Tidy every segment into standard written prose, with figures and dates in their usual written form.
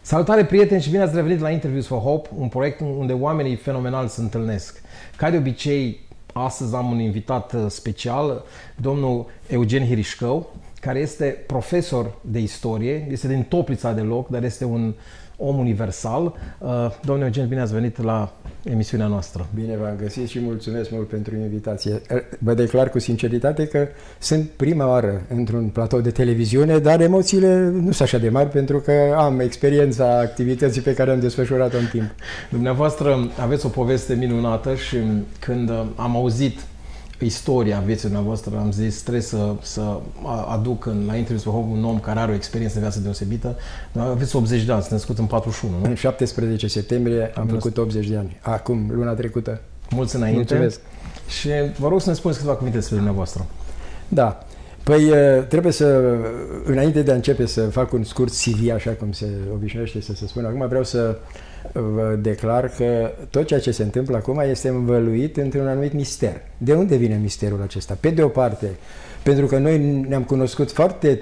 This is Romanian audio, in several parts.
Salutare prieteni și bine ați revenit la Interviews for Hope, un proiect unde oamenii fenomenali se întâlnesc. Ca de obicei, astăzi am un invitat special, domnul Eugen Hirișcău, care este profesor de istorie, este din Toplița de loc, dar este un om universal. Domnul Eugen, bine ați venit la emisiunea noastră. Bine v-am găsit și mulțumesc mult pentru invitație. Vă declar cu sinceritate că sunt prima oară într-un platou de televiziune, dar emoțiile nu sunt așa de mari pentru că am experiența activității pe care am desfășurat-o în timp. Dumneavoastră aveți o poveste minunată și când am auzit istoria vieții dumneavoastră, am zis, trebuie să aduc la Interviews for Hope un om care are o experiență de viață deosebită. Aveți 80 de ani, sunteți născut în 41, nu? În 17 septembrie am făcut 80 de ani. Acum, luna trecută. Mulți înainte. Mulțumesc. Și vă rog să ne spuneți câteva cuvinte despre dumneavoastră. Da. Păi trebuie să, înainte de a începe să fac un scurt CV, așa cum se obișnuiește să se spună acum, vreau să vă declar că tot ceea ce se întâmplă acum este învăluit într-un anumit mister. De unde vine misterul acesta? Pe de o parte, pentru că noi ne-am cunoscut foarte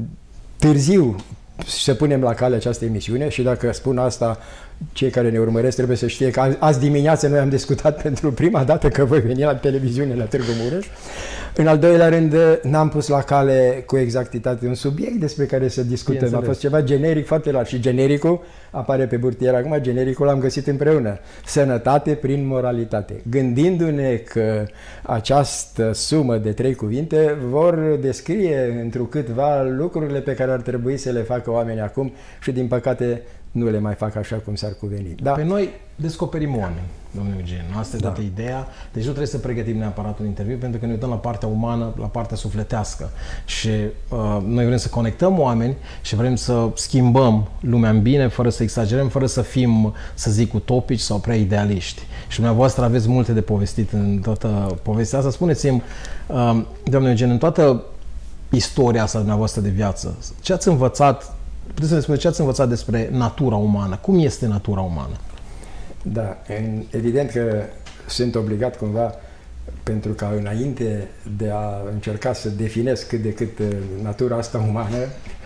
târziu să punem la cale această emisiune și dacă spun asta, cei care ne urmăresc trebuie să știe că azi dimineață noi am discutat pentru prima dată că voi veni la televiziune la Târgu Mureș. În al doilea rând, n-am pus la cale cu exactitate un subiect despre care să discutăm. A fost ceva generic foarte larg și genericul apare pe burtier acum, genericul l-am găsit împreună. Sănătate prin moralitate. Gândindu-ne că această sumă de 3 cuvinte vor descrie întrucâtva lucrurile pe care ar trebui să le facă oamenii acum și din păcate nu le mai fac așa cum s-ar cuveni. Da. Pe noi descoperim oameni, domnul Eugen. Asta e toată ideea. Deci nu trebuie să pregătim neapărat un interviu, pentru că ne uităm la partea umană, la partea sufletească. Și noi vrem să conectăm oameni și vrem să schimbăm lumea în bine, fără să exagerăm, fără să fim, să zic, utopici sau prea idealiști. Și dumneavoastră aveți multe de povestit în toată povestea asta. Spuneți-mi, domnul Eugen, în toată istoria asta dumneavoastră de viață, ce ați învățat? Puteți să ne spuneți ce ați învățat despre natura umană? Cum este natura umană? Da, evident că sunt obligat cumva, pentru că înainte de a încerca să definesc cât de cât natura asta umană,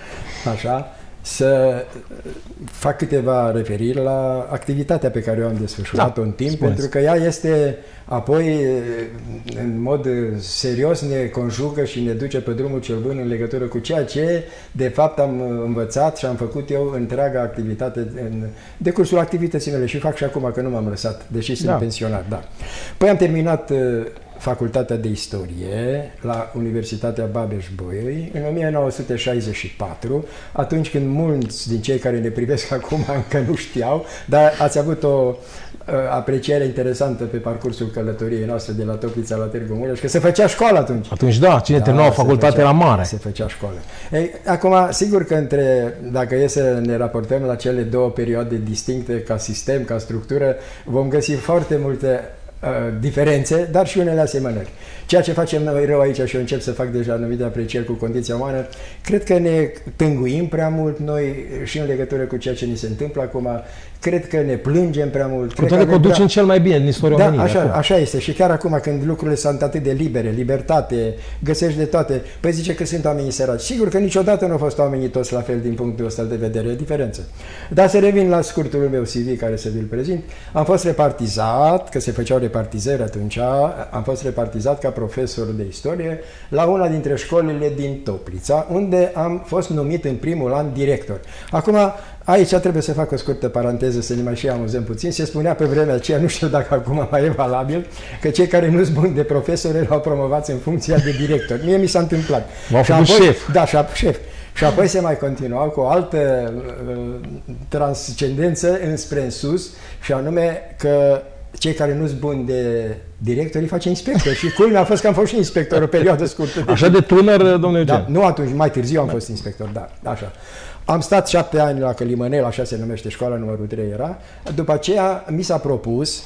așa, să fac câteva referiri la activitatea pe care eu am desfășurat-o în timp, pentru că ea este apoi, în mod serios, ne conjugă și ne duce pe drumul cel bun în legătură cu ceea ce, de fapt, am învățat și am făcut eu întreaga activitate în decursul activității mele și fac și acum, că nu m-am lăsat, deși sunt pensionat. Da. Păi am terminat Facultatea de Istorie la Universitatea Babeș-Bolyai în 1964, atunci când mulți din cei care ne privesc acum încă nu știau, dar ați avut o apreciere interesantă pe parcursul călătoriei noastre de la Toplița la Târgu Mureș, că se făcea școală atunci. Atunci da, cine termina o facultate era mare. Se făcea școală. Ei, acum, sigur că dacă e să ne raportăm la cele două perioade distincte ca sistem, ca structură, vom găsi foarte multe diferențe, dar și unele asemănări. Ceea ce facem noi rău aici, și eu încep să fac deja anumite aprecieri cu condiția umană, cred că ne tânguim prea mult noi și în legătură cu ceea ce ni se întâmplă acum, cred că ne plângem prea mult. Cu toate că o ducem cel mai bine din istoria omenirii. Da, așa este. Și chiar acum când lucrurile sunt atât de libere, libertate, găsești de toate, păi zice că sunt oamenii săraci. Sigur că niciodată nu au fost oamenii toți la fel din punctul ăsta de vedere, diferență. Dar să revin la scurtul meu CV care să vi-l prezint. Am fost repartizat, că se făceau repartizări atunci, am fost repartizat ca profesor de istorie la una dintre școlile din Toplița, unde am fost numit în primul an director. Acum, aici trebuie să fac o scurtă paranteză, să ne mai și amuzăm puțin. Se spunea pe vremea aceea, nu știu dacă acum mai e valabil, că cei care nu sunt buni de profesori erau promovați în funcția de director. Mie mi s-a întâmplat. V-au făcut șef. Da, șef. Și apoi se mai continua cu o altă transcendență înspre sus, și anume că cei care nu sunt buni de directori îi face inspector. Și culmea a fost că am fost și inspector o perioadă scurtă. Așa de tânăr, domnule Eugen? Da, nu atunci, mai târziu am fost inspector, da, așa. Am stat 7 ani la Călimănel, așa se numește școala, numărul 3 era. După aceea mi s-a propus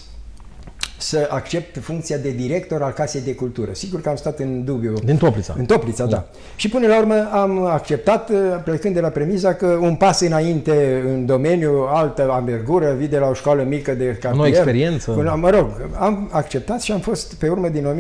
să accept funcția de director al Casei de Cultură. Sigur că am stat în dubiu. Din Toplița. În Toplița, da. Și până la urmă am acceptat, plecând de la premiza că un pas înainte în domeniu, altă amergură, vii de la o școală mică de cartier. Nouă experiență. Mă rog, am acceptat și am fost pe urmă din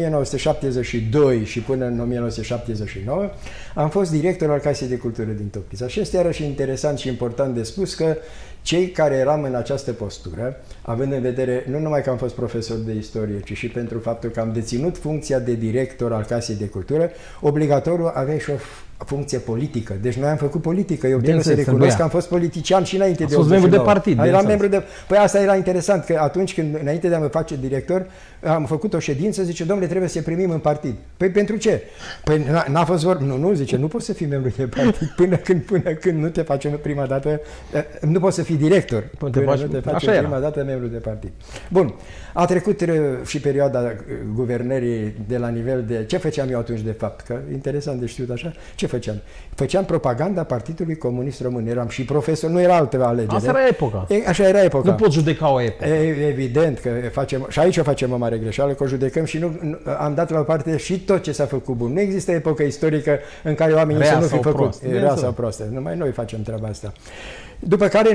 1972 și până în 1979, am fost director al Casei de Cultură din Toplița. Și este iarăși interesant și important de spus că cei care eram în această postură, având în vedere nu numai că am fost profesor de istorie, ci și pentru faptul că am deținut funcția de director al Casei de Cultură, obligatoriu aveai și o funcție politică. Deci noi am făcut politică. Eu trebuie să recunosc că am fost politician și înainte de 89. Membru de partid. Eram membru de... Păi asta era interesant, că atunci când, înainte de a mă face director, am făcut o ședință, zice, domnule, trebuie să primim în partid. Păi pentru ce? Păi n-a fost vorba. Nu, zice, nu poți să fii membru de partid până când nu te facem prima dată, nu poți să fii director până nu te facem prima dată membru de partid. Bun. A trecut și perioada guvernării de la nivel de... Ce făceam eu atunci, de fapt? Că interesant de știut așa. Ce făceam? Făceam propaganda Partidului Comunist Român. Eram și profesor, nu era altă alegere. Asta era epoca. Așa era epoca. Nu poți judeca o epocă. Evident că facem... Și aici o facem o mare greșeală, că o judecăm și nu am dat la o parte și tot ce s-a făcut bun. Nu există epocă istorică în care oamenii să nu fi făcut. Rea sau prostă. Numai noi facem treaba asta. După care, în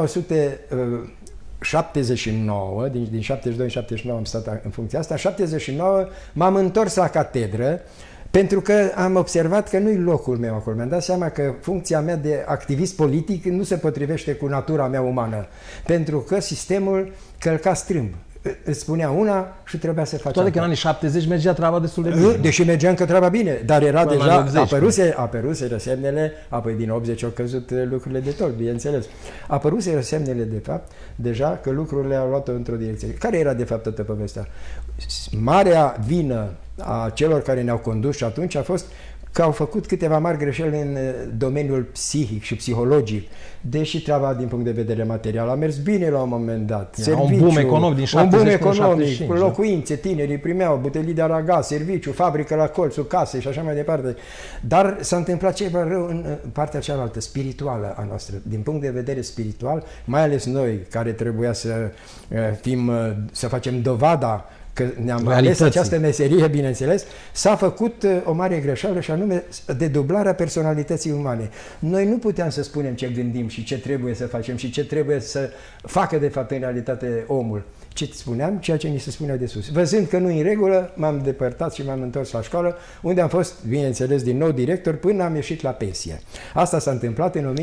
1979, din 72-79 am stat în funcția asta, în 79 m-am întors la catedră pentru că am observat că nu-i locul meu acolo. Mi-am dat seama că funcția mea de activist politic nu se potrivește cu natura mea umană, pentru că sistemul călca strâmb. Îți spunea una și trebuia să faci toate că în anii 70 mergea treaba destul de bine. Deși mergea încă treaba bine, dar era deja, apăruseră semnele, apoi din 80 au căzut lucrurile de tot, bineînțeles. Apăruseră semnele, de fapt, deja că lucrurile au luat-o într-o direcție. Care era, de fapt, toată povestea? Marea vină a celor care ne-au condus și atunci a fost că au făcut câteva mari greșeli în domeniul psihic și psihologic, deși treaba din punct de vedere material a mers bine la un moment dat. Serviciu, un boom economic din 70 un boom economic, 75, locuințe, tinerii primeau butelii de aragaz, serviciu, fabrică la colțul casei și așa mai departe. Dar s-a întâmplat ceva rău în partea cealaltă, spirituală a noastră. Din punct de vedere spiritual, mai ales noi, care trebuia să facem dovada că ne-am ales această meserie, bineînțeles, s-a făcut o mare greșeală și anume dedublarea personalității umane. Noi nu puteam să spunem ce gândim și ce trebuie să facem și ce trebuie să facă de fapt în realitate omul. Ce spuneam? Ceea ce ni se spunea de sus. Văzând că nu e în regulă, m-am depărtat și m-am întors la școală, unde am fost, bineînțeles, din nou director până am ieșit la pensie. Asta s-a întâmplat în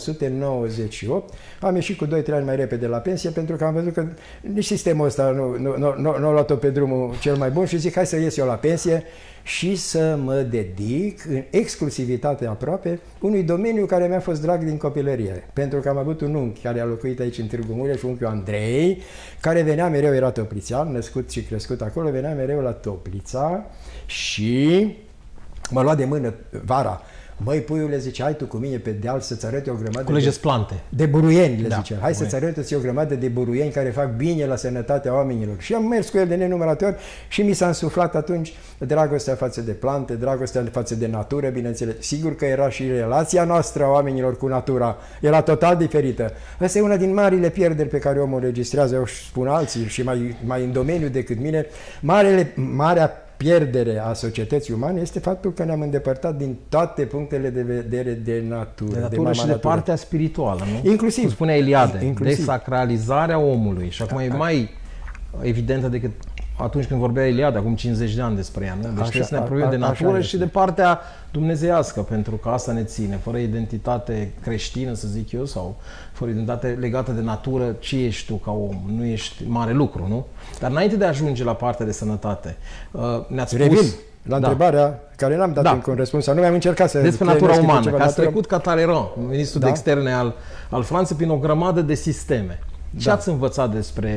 1998. Am ieșit cu 2-3 ani mai repede la pensie pentru că am văzut că nici sistemul ăsta nu a luat-o pe drumul cel mai bun și zic, hai să ies eu la pensie și să mă dedic în exclusivitate aproape unui domeniu care mi-a fost drag din copilărie. Pentru că am avut un unchi care a locuit aici în Târgu Mureș, unchiul Andrei, care venea mereu, era toplițean, născut și crescut acolo, venea mereu la Toplița și mă lua de mână vara. Măi, puiule, zice, hai tu cu mine pe deal să-ți arăt o grămadă culegeți plante. De buruieni, le zice. Hai să-ți arăt o grămadă de buruieni care fac bine la sănătatea oamenilor. Și am mers cu el de nenumărate ori și mi s-a însuflat atunci dragostea față de plante, dragostea față de natură, bineînțeles. Sigur că era și relația noastră a oamenilor cu natura. Era total diferită. Asta e una din marile pierderi pe care omul registrează, eu spun alții și mai în domeniu decât mine. Marea pierdere a societății umane este faptul că ne-am îndepărtat din toate punctele de vedere de natură. De natură și de partea spirituală, nu? Inclusiv. Cum spunea Eliade, desacralizarea omului. Și acum e mai evidentă decât atunci când vorbea Eliade, acum 50 de ani despre ea, nu? Deci trebuie să ne apropiem de natură și de partea dumnezeiască, pentru că asta ne ține. Fără identitate creștină, să zic eu, sau fără identitate legată de natură, ce ești tu ca om? Nu ești mare lucru, nu? Dar înainte de a ajunge la partea de sănătate, ne-ați spus... Revin la întrebarea care n-am dat încă un răspuns, sau nu mi-am încercat să... Despre natura umană, că ați trecut ca Talleyrand, ministrul de externe al Franței, prin o grămadă de sisteme. Ce ați învățat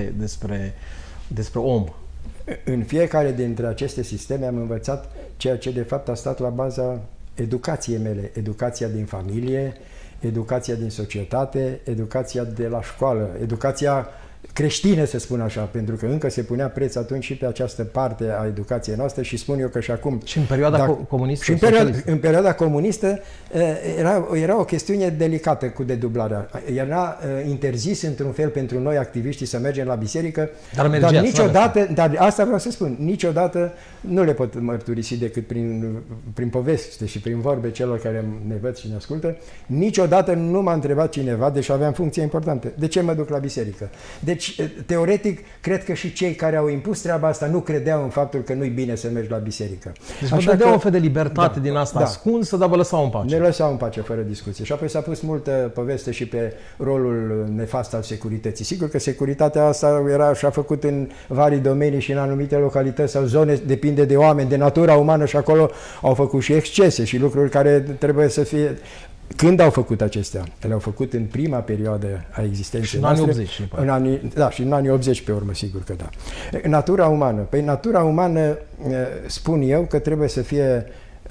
despre om? În fiecare dintre aceste sisteme am învățat ceea ce de fapt a stat la baza educației mele. Educația din familie, educația din societate, educația de la școală, educația creștină, să spun așa, pentru că încă se punea preț atunci și pe această parte a educației noastre și spun eu că și acum... Și în perioada comunistă? Și în perioada comunistă era o chestiune delicată cu dedublarea. Era interzis într-un fel pentru noi activiștii să mergem la biserică, dar niciodată, dar asta vreau să spun, niciodată nu le pot mărturisi decât prin poveste și prin vorbe celor care ne văd și ne ascultă, niciodată nu m-a întrebat cineva, deși aveam funcție importantă, de ce mă duc la biserică? De Deci, teoretic, cred că și cei care au impus treaba asta nu credeau în faptul că nu-i bine să mergi la biserică. Deci vă dădeau un fel de libertate din asta ascunsă, dar vă lăsau în pace. Ne lăsau în pace, fără discuție. Și apoi s-a pus multă poveste și pe rolul nefast al securității. Sigur că securitatea asta și-a făcut în vari domenii și în anumite localități sau zone, depinde de oameni, de natura umană și acolo au făcut și excese și lucruri care trebuie să fie... Când au făcut acestea? Le-au făcut în prima perioadă a existenței noastre. Și în anii 80. Da, și în anii 80 pe urmă, sigur că da. Natura umană. Păi natura umană, spun eu, că trebuie să fie,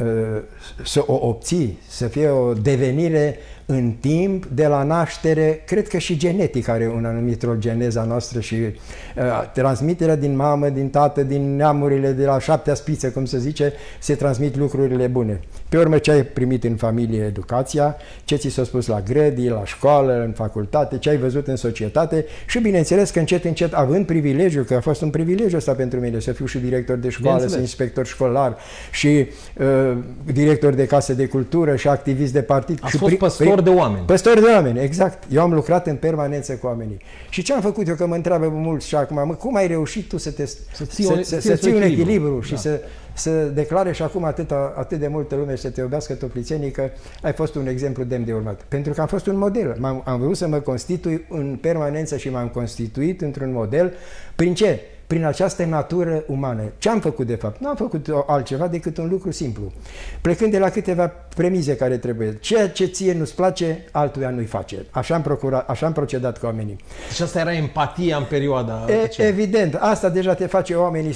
să o obții, să fie o devenire în timp, de la naștere, cred că și genetic are un anumit rol, geneza noastră și transmiterea din mamă, din tată, din neamurile de la 7-a spiță, cum se zice, se transmit lucrurile bune. Pe urmă, ce ai primit în familie, educația, ce ți s-a spus la grădii, la școală, în facultate, ce ai văzut în societate și, bineînțeles, că încet, încet, având privilegiul, că a fost un privilegiu ăsta pentru mine, să fiu și director de școală, să inspector școlar și director de casă de cultură și activist de partid. Ați fost păstor de oameni. Păstor de oameni, exact. Eu am lucrat în permanență cu oamenii. Și ce am făcut eu, că mă întreabă mulți și acum, cum ai reușit tu să ții un echilibru și să declare și acum atât de multă lume să te iubească toplițenii, că ai fost un exemplu demn de urmat. Pentru că am fost un model. Am vrut să mă constitui în permanență și m-am constituit într-un model. Prin ce? Prin această natură umană. Ce am făcut de fapt? Nu am făcut altceva decât un lucru simplu. Plecând de la câteva premize care trebuie. Ceea ce ție nu-ți place, altuia nu-i face. Așa am procedat cu oamenii. Și asta era empatia în perioada... Evident. Asta deja te face, oamenii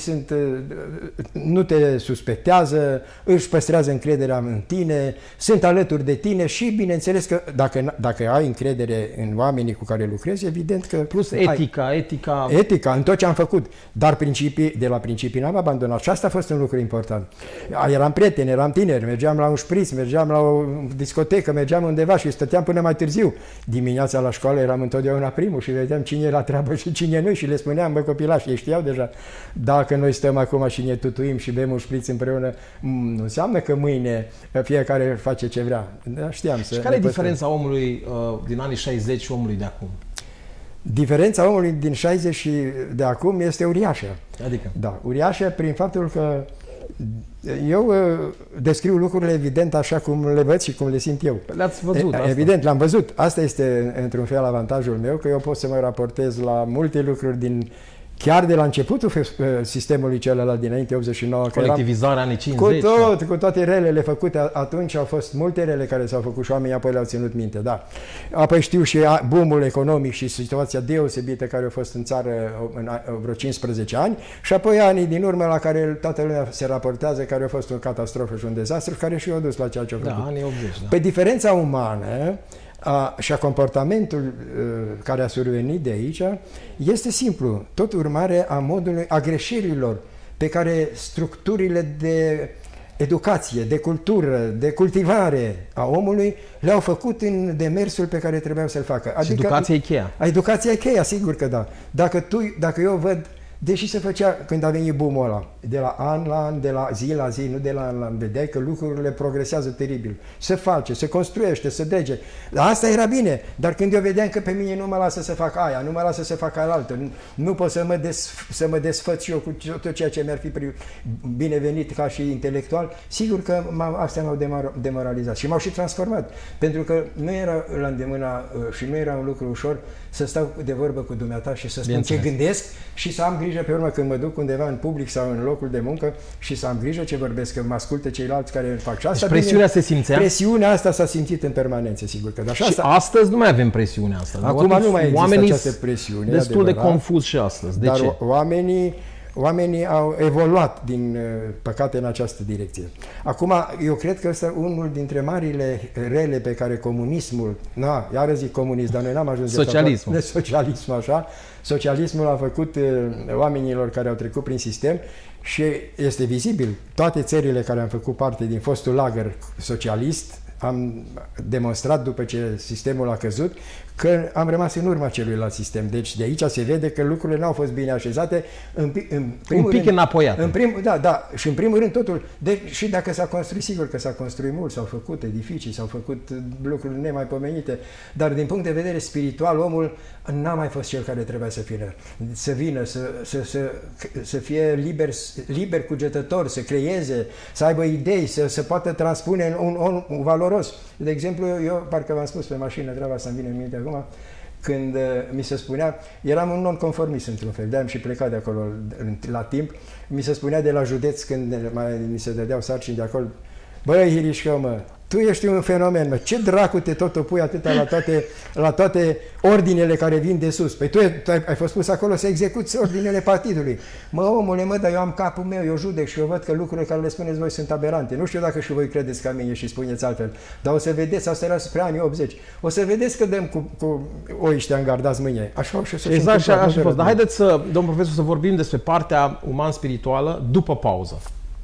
nu te suspectează, își păstrează încrederea în tine, sunt alături de tine și, bineînțeles, că dacă ai încredere în oamenii cu care lucrezi, evident că... Plus etica. Etica, în tot ce am făcut. Dar de la principii n-am abandonat și asta a fost un lucru important. Eram prieteni, eram tineri, mergeam la un șpriț, mergeam la o discotecă, mergeam undeva și stăteam până mai târziu. Dimineața la școală eram întotdeauna primul și vedeam cine e la treabă și cine nu și le spuneam, bă copilași, ei știau deja, dacă noi stăm acum și ne tutuim și bem un șpriț împreună, nu înseamnă că mâine fiecare face ce vrea. Da, știam să... Și care e diferența omului din anii 60 și omului de acum? Diferența omului din 60 și de acum este uriașă. Adică? Da, uriașă prin faptul că eu descriu lucrurile evident așa cum le văd și cum le simt eu. Le-ați văzut asta? Evident, l-am văzut. Asta este într-un fel avantajul meu, că eu pot să mă raportez la multe lucruri chiar de la începutul sistemului celălalt dinainte 89. Colectivizarea anii 50. Cu toate relele făcute atunci, au fost multe rele care s-au făcut și oamenii apoi le-au ținut minte, da. Apoi știu și boom-ul economic și situația deosebită care a fost în țară în vreo 15 ani și apoi anii din urmă la care toată lumea se raportează, care a fost o catastrofă și un dezastru, care și eu dus la ceea ce au făcut. Da, anii 80, da. Pe diferența umană și a comportamentul care a survenit de aici este simplu, tot urmare a modului, a greșelilor pe care structurile de educație, de cultură, de cultivare a omului le-au făcut în demersul pe care trebuiau să-l facă. Adică, și educația e cheia. Educația e cheia, sigur că da. Dacă eu văd, deși se făcea când a venit boom-ul ăla, de la an la an, de la zi la zi, nu de la an la an, vedeai că lucrurile progresează teribil. Se face, se construiește, se drege. Asta era bine, dar când eu vedeam că pe mine nu mă lasă să fac aia, nu mă lasă să fac alaltă, nu pot să mă desfăț și eu cu tot ceea ce mi-ar fi binevenit ca și intelectual, sigur că astea m-au demoralizat și m-au și transformat. Pentru că nu era la îndemâna și nu era un lucru ușor să stau de vorbă cu dumneata și să spun ce gândesc și să am grijă pe urmă când mă duc undeva în public sau în locul de muncă și să am grijă ce vorbesc, că mă ascultă ceilalți care fac și asta. Deci presiunea se simțea? Presiunea asta s-a simțit în permanență, sigur că da. Și astăzi nu mai avem presiunea asta. Acum nu mai există această presiune. Destul de confuz și astăzi. De ce? Oamenii au evoluat, din păcate, în această direcție. Acum, eu cred că ăsta unul dintre marile rele pe care comunismul, iară zic comunism, dar noi n-am ajuns socialismul. De socialism, așa. Socialismul a făcut oamenilor care au trecut prin sistem și este vizibil. Toate țările care au făcut parte din fostul lagăr socialist am demonstrat după ce sistemul a căzut că am rămas în urma celuilalt sistem. Deci de aici se vede că lucrurile nu au fost bine așezate. Un pic înapoiat. Da, și în primul rând totul, și dacă s-a construit, sigur că s-a construit mult, s-au făcut edificii, s-au făcut lucruri nemaipomenite, dar din punct de vedere spiritual, omul n-a mai fost cel care trebuia să vină, să fie liber cugetător, să creeze, să aibă idei, să poată transpune un om valoros. De exemplu, eu, parcă v-am spus pe mașină, treaba asta îmi vine în minte acum, când mi se spunea, eram un non-conformist într-un fel, de-aia am și plecat de acolo la timp, mi se spunea de la județ, când mi se dădeau sarcini de acolo, băi, Hirișcă, mă, tu ești un fenomen, mă, ce dracu te tot opui atâta la toate ordinele care vin de sus? Păi tu ai fost pus acolo să execuți ordinele partidului. Mă, omule, mă, dar eu am capul meu, eu judec și eu văd că lucrurile care le spuneți voi sunt aberante. Nu știu dacă și voi credeți ca mine și spuneți altfel, dar o să vedeți, asta era spre anii 80, o să vedeți că dăm cu oiștea îngardați mâine. Așa o să se exact, așa a fost. Dar haideți, domn profesor, să vorbim despre partea uman-spirituală după pauză.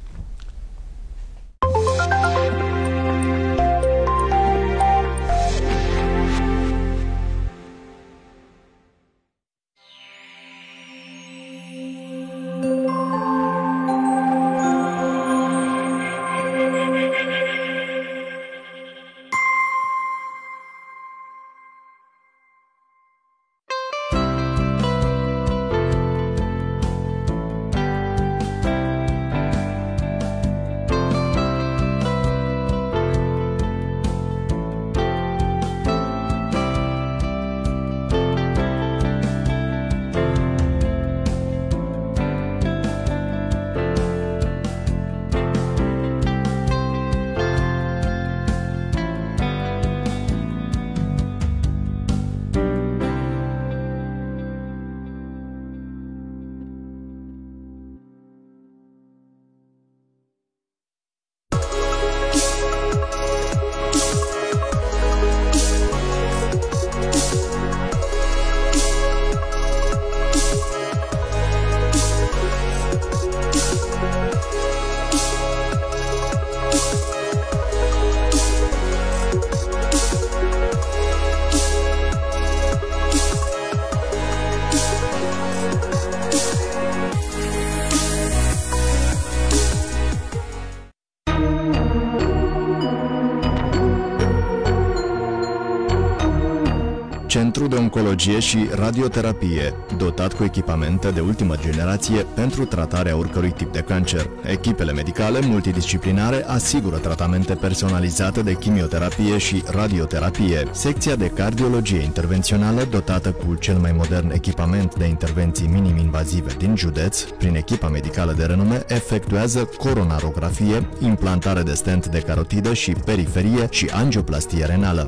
Centru de Oncologie și Radioterapie, dotat cu echipamente de ultimă generație pentru tratarea oricărui tip de cancer. Echipele medicale multidisciplinare asigură tratamente personalizate de chimioterapie și radioterapie. Secția de cardiologie intervențională, dotată cu cel mai modern echipament de intervenții minim-invazive din județ, prin echipa medicală de renume, efectuează coronarografie, implantare de stent de carotidă și periferie și angioplastie renală.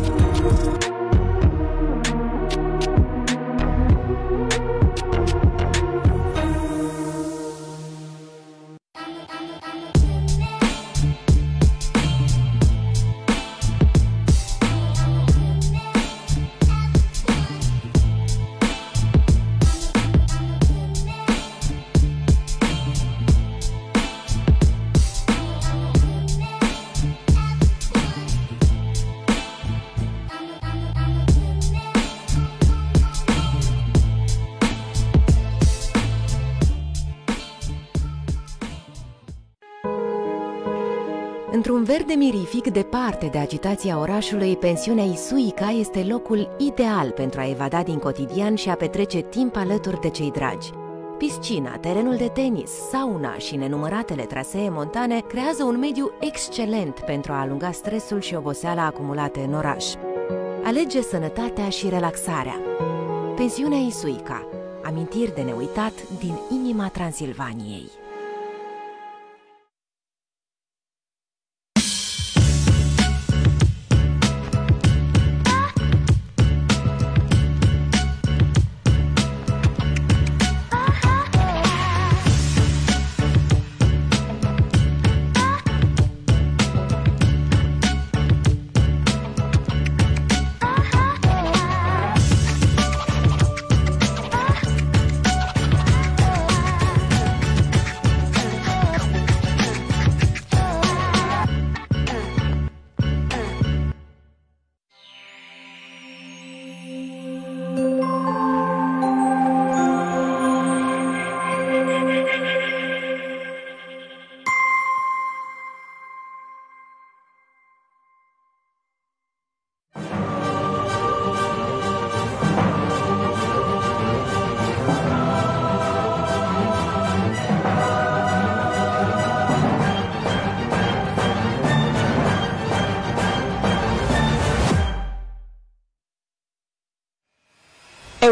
Într-un verde mirific departe de agitația orașului, pensiunea Isuica este locul ideal pentru a evada din cotidian și a petrece timp alături de cei dragi. Piscina, terenul de tenis, sauna și nenumăratele trasee montane creează un mediu excelent pentru a alunga stresul și oboseala acumulate în oraș. Alege sănătatea și relaxarea. Pensiunea Isuica, amintiri de neuitat din inima Transilvaniei.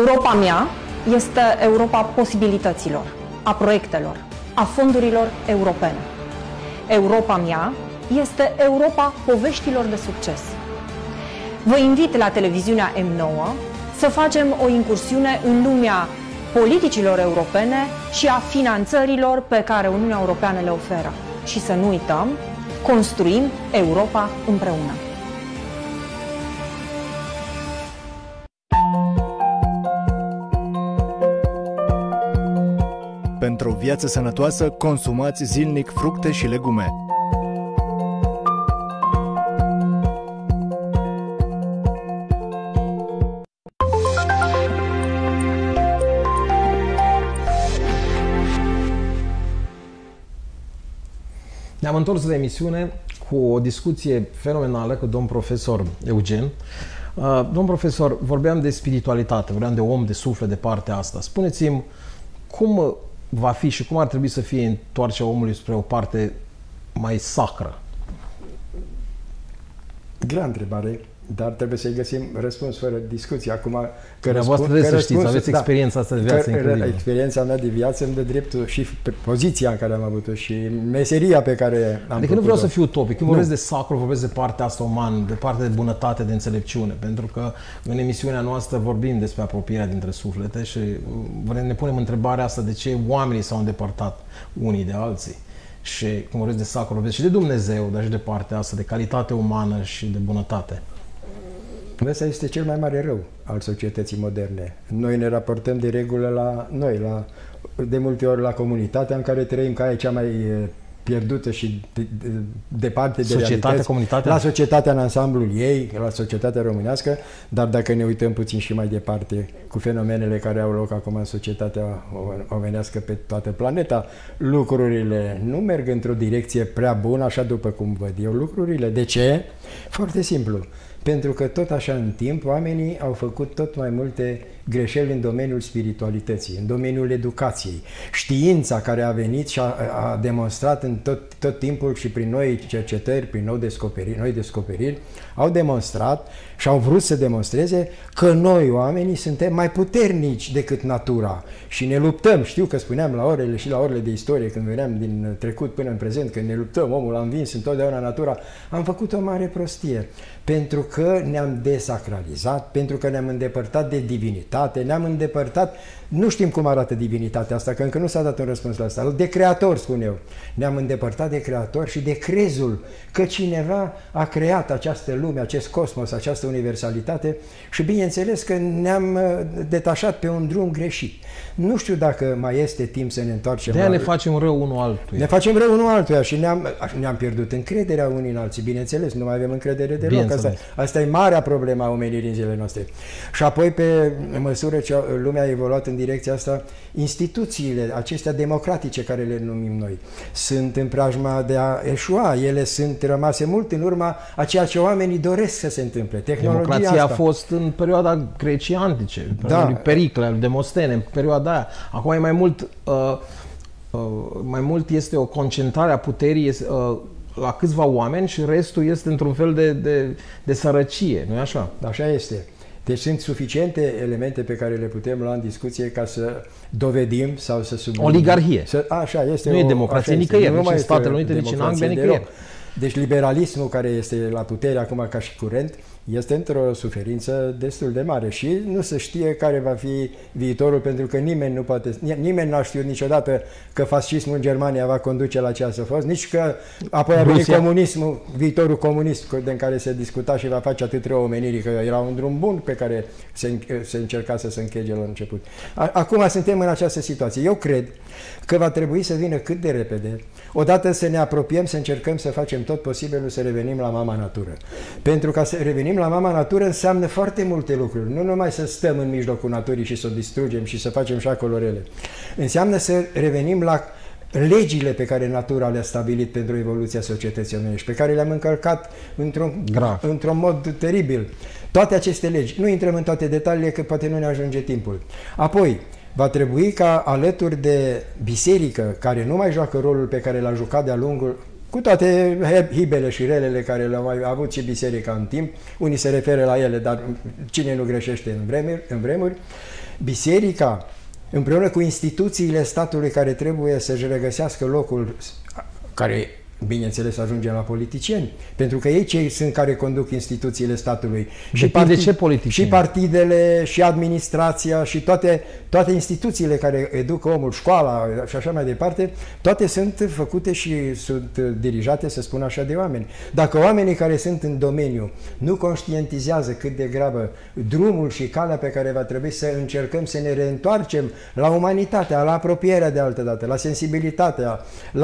Europa mea este Europa posibilităților, a proiectelor, a fondurilor europene. Europa mea este Europa poveștilor de succes. Vă invit la televiziunea M9 să facem o incursiune în lumea politicilor europene și a finanțărilor pe care Uniunea Europeană le oferă. Și să nu uităm, construim Europa împreună. Pentru o viață sănătoasă, consumați zilnic fructe și legume. Ne-am întors la emisiune cu o discuție fenomenală cu domn profesor Eugen. Domn profesor, vorbeam de spiritualitate, vorbeam de om, de suflet, de partea asta. Spuneți-mi, cum va fi și cum ar trebui să fie întoarcerea omului spre o parte mai sacră? Grea întrebare, dar trebuie să-i găsim răspuns fără discuție. Acum, Dumneavoastră trebuie să știți, aveți experiența asta de viață incredibilă. Experiența mea de viață îmi dă dreptul și pe poziția în care am avut-o și meseria pe care am Adică nu vreau să fiu utopic. Când vorbesc de sacru, vorbesc de partea asta umană, de partea de bunătate, de înțelepciune. Pentru că în emisiunea noastră vorbim despre apropierea dintre suflete și ne punem întrebarea asta de ce oamenii s-au îndepărtat unii de alții. Și când vorbesc de sacru, vorbesc și de Dumnezeu, dar și de partea asta, de calitate umană și de bunătate. Ăsta este cel mai mare rău al societății moderne. Noi ne raportăm de regulă la noi, de multe ori la comunitatea în care trăim, care e cea mai pierdută și departe de realități, la societatea în ansamblul ei, la societatea românească, dar dacă ne uităm puțin și mai departe cu fenomenele care au loc acum în societatea omenească pe toată planeta, lucrurile nu merg într-o direcție prea bună, așa după cum văd eu lucrurile. De ce? Foarte simplu. Pentru că tot așa în timp oamenii au făcut tot mai multe greșeli în domeniul spiritualității, în domeniul educației. Știința care a venit și a demonstrat în tot timpul și prin noi cercetări, prin noi descoperiri, au demonstrat și au vrut să demonstreze că noi, oamenii, suntem mai puternici decât natura și ne luptăm. Știu că spuneam la orele de istorie, când veneam din trecut până în prezent, când ne luptăm, omul a învins întotdeauna natura, am făcut o mare prostie, pentru că ne-am desacralizat, pentru că ne-am îndepărtat de divinitate, ne-am îndepărtat, nu știm cum arată divinitatea asta, că încă nu s-a dat un răspuns la asta, de creator, spun eu. Ne-am îndepărtat de creator și de crezul că cineva a creat această lume, acest cosmos, această universalitate și bineînțeles că ne-am detașat pe un drum greșit. Nu știu dacă mai este timp să ne întoarcem. De-aia ne facem rău unul altuia. Ne facem rău unul altuia și ne-am pierdut încrederea unii în alții. Bineînțeles, nu mai avem încredere deloc. Asta e marea problemă a omenirii în zilele noastre. Și apoi, pe măsură ce lumea a evoluat în direcția asta, instituțiile acestea democratice care le numim noi sunt în preajma de a eșua. Ele sunt rămase mult în urma a ceea ce oamenii doresc să se întâmple. Democrația asta a fost în perioada Grecii antice, lui Pericle, lui Demostene, în perioada aia. Acum e mai mult este o concentrare a puterii la câțiva oameni și restul este într-un fel de sărăcie, nu-i așa? Așa este. Deci sunt suficiente elemente pe care le putem lua în discuție ca să dovedim sau să subliniem. Oligarhie. Așa este. Nu e democrație nicăieri, nici în Statele Unite, nici în Anglia, nicăieri. Deci liberalismul care este la putere acum ca și curent este într-o suferință destul de mare și nu se știe care va fi viitorul, pentru că nimeni n-a știut niciodată că fascismul în Germania va conduce la ce a fost, nici că apoi a venit comunismul, viitorul comunist în care se discuta și va face atât rău omenirii, că era un drum bun pe care se încerca să se închege la început. Acum suntem în această situație. Eu cred că va trebui să vină cât de repede, odată să ne apropiem, să încercăm să facem tot posibilul să revenim la mama natură. Pentru ca să revenim la mama natură înseamnă foarte multe lucruri. Nu numai să stăm în mijlocul naturii și să o distrugem și să facem și acolo rele. Înseamnă să revenim la legile pe care natura le-a stabilit pentru evoluția societății omenești, pe care le-am încălcat într-un mod teribil. Toate aceste legi. Nu intrăm în toate detaliile, că poate nu ne ajunge timpul. Apoi, va trebui ca alături de biserică, care nu mai joacă rolul pe care l-a jucat de-a lungul, cu toate hibele și relele care le-au mai avut și biserica în timp, unii se referă la ele, dar cine nu greșește în vremuri, biserica, împreună cu instituțiile statului care trebuie să-și regăsească locul, care, bineînțeles, ajunge la politicieni, pentru că ei cei sunt care conduc instituțiile statului. De ce politicieni? Și partidele, și administrația, și toate instituțiile care educă omul, școala și așa mai departe, toate sunt făcute și sunt dirijate, să spun așa, de oameni. Dacă oamenii care sunt în domeniu nu conștientizează cât de grabă drumul și calea pe care va trebui să încercăm să ne reîntoarcem la umanitatea, la apropierea de altădată, la sensibilitatea,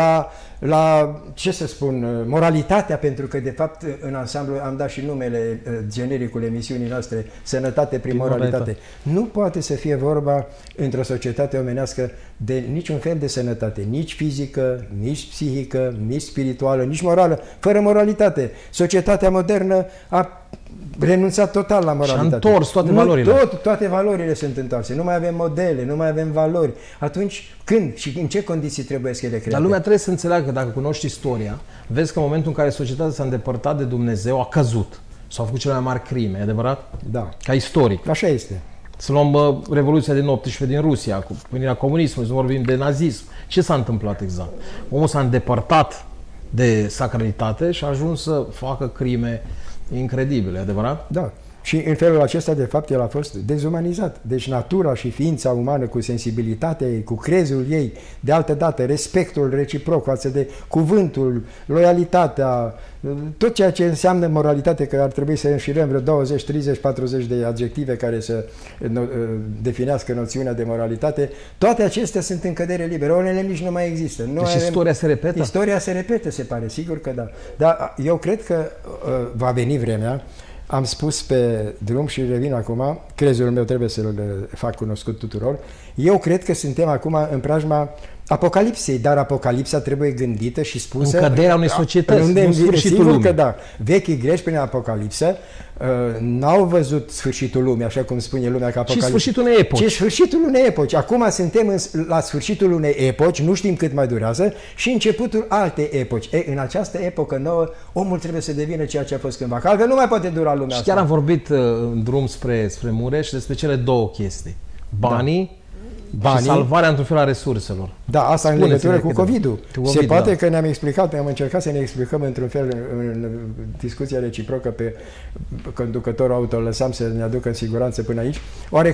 la ce să spun, moralitatea, pentru că de fapt în ansamblu am dat și numele genericul emisiunii noastre, Sănătate prin moralitate. Nu poate să fie vorba într-o societate omenească de niciun fel de sănătate, nici fizică, nici psihică, nici spirituală, nici morală, fără moralitate. Societatea modernă a renunțat total la moralitate. Și a întors toate valorile. Toate valorile sunt întoarse. Nu mai avem modele, nu mai avem valori. Atunci, când și în ce condiții trebuie să le creăm? Dar lumea trebuie să înțeleagă că dacă cunoști istoria, vezi că în momentul în care societatea s-a îndepărtat de Dumnezeu, a căzut. S-au făcut cele mai mari crime, e adevărat? Da. Ca istoric. Așa este. Să luăm Revoluția din 18 din Rusia, cu venirea comunismului, să vorbim de nazism. Ce s-a întâmplat exact? Omul s-a îndepărtat de sacralitate și a ajuns să facă crime incredibile, adevărat? Da. Și în felul acesta, de fapt, el a fost dezumanizat. Deci natura și ființa umană, cu sensibilitatea ei, cu crezul ei, de altă dată, respectul reciproc față de cuvântul, loialitatea, tot ceea ce înseamnă moralitate, că ar trebui să înșirăm vreo 20, 30, 40 de adjective care să definească noțiunea de moralitate, toate acestea sunt în cădere liberă. Unele nici nu mai există. Deci istoria se repetă? Istoria se repetă, se pare, sigur că da. Dar eu cred că va veni vremea. Am spus pe drum și revin acum, crezul meu trebuie să-l fac cunoscut tuturor. Eu cred că suntem acum în preajma apocalipsei, dar apocalipsa trebuie gândită și spusă... În căderea unei societăți, în sfârșitul lumii. Că da. Vechii greci prin apocalipsă n-au văzut sfârșitul lumii, așa cum spune lumea că apocalipsa. Ci sfârșitul unei epoci. Ci sfârșitul unei epoci. Acum suntem la sfârșitul unei epoci, nu știm cât mai durează, și începutul altei epoci. În această epocă nouă, omul trebuie să devină ceea ce a fost cândva, că altfel nu mai poate dura lumea asta. Și chiar am vorbit în drum spre Mureș despre cele două chestii. Banii, și salvarea într-un fel a resurselor. Da, asta în legătură cu COVID-ul. Se poate că ne-am explicat, am încercat să ne explicăm într-un fel în discuția reciprocă pe conducătorul auto, lăsam să ne aducă în siguranță până aici. Oare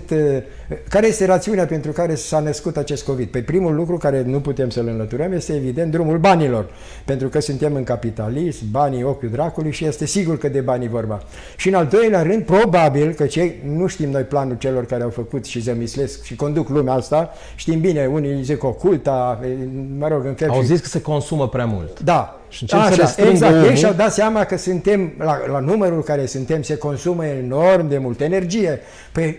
care este rațiunea pentru care s-a născut acest COVID? Pe primul lucru care nu putem să-l înlăturăm este evident drumul banilor. Pentru că suntem în capitalism, banii ochiul dracului și este sigur că de bani vorba. Și în al doilea rând, probabil că nu știm noi planul celor care au făcut și zămislesc și conduc lumea asta, știm bine, unii zic oculta, mă rog, în fel. Au zis că se consumă prea mult. Da. Și exact. Ei și-au dat seama că suntem, la numărul care suntem, se consumă enorm de multă energie. Păi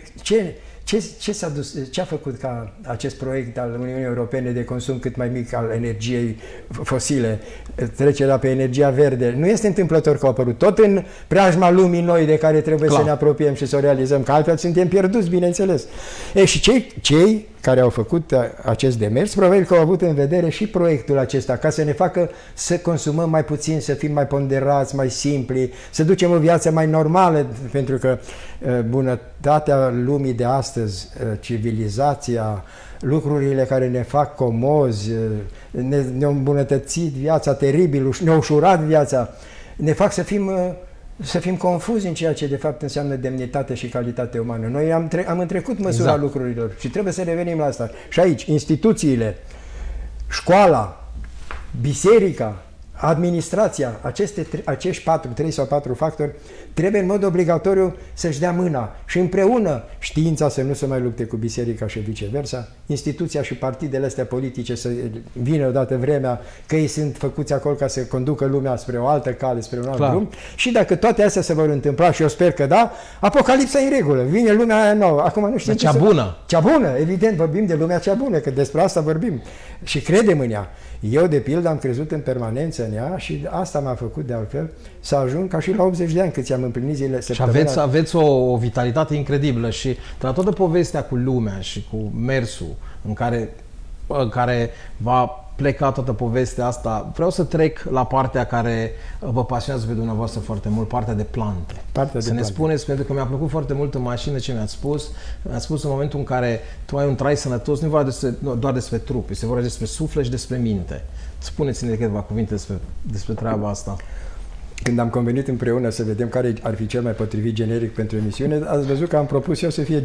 ce a făcut ca acest proiect al Uniunii Europene de consum cât mai mic al energiei fosile, trecerea pe energia verde? Nu este întâmplător că a apărut tot în preajma lumii noi de care trebuie să ne apropiem și să o realizăm, că altfel suntem pierduți, bineînțeles. Și cei care au făcut acest demers, probabil că au avut în vedere și proiectul acesta, ca să ne facă să consumăm mai puțin, să fim mai ponderați, mai simpli, să ducem o viață mai normală, pentru că bunătatea lumii de astăzi, civilizația, lucrurile care ne fac comozi, ne-au îmbunătățit viața teribil, ne-au ușurat viața, ne fac să fim confuzi în ceea ce de fapt înseamnă demnitate și calitate umană. Noi am întrecut măsura lucrurilor și trebuie să revenim la asta. Și aici, instituțiile, școala, biserica, administrația, acești 3 sau 4 factori trebuie în mod obligatoriu să-și dea mâna și împreună știința să nu se mai lupte cu biserica și viceversa, instituția și partidele astea politice să vină odată vremea că ei sunt făcuți acolo ca să conducă lumea spre o altă cale, spre un alt drum, și dacă toate astea se vor întâmpla, și eu sper că da, apocalipsa e în regulă, vine lumea aia nouă. Acum nu știm cea bună. Cea bună, evident, vorbim de lumea cea bună, că despre asta vorbim și credem în ea. Eu, de pildă, am crezut în permanență în ea și asta m-a făcut, de altfel, să ajung ca și la 80 de ani, cât ți-am împlinit zilele săptămâna. Și aveți o vitalitate incredibilă și la toată povestea cu lumea și cu mersul în care va pleca toată povestea asta, vreau să trec la partea care vă pasionează pe dumneavoastră foarte mult, partea de plante. Să ne spuneți, pentru că mi-a plăcut foarte mult în mașină ce mi-ați spus. Mi-ați spus în momentul în care tu ai un trai sănătos, nu e vorba doar despre trup, este vorba despre suflet și despre minte. Spuneți-ne câteva cuvinte despre treaba asta. Când am convenit împreună să vedem care ar fi cel mai potrivit generic pentru emisiune, ați văzut că am propus eu să fie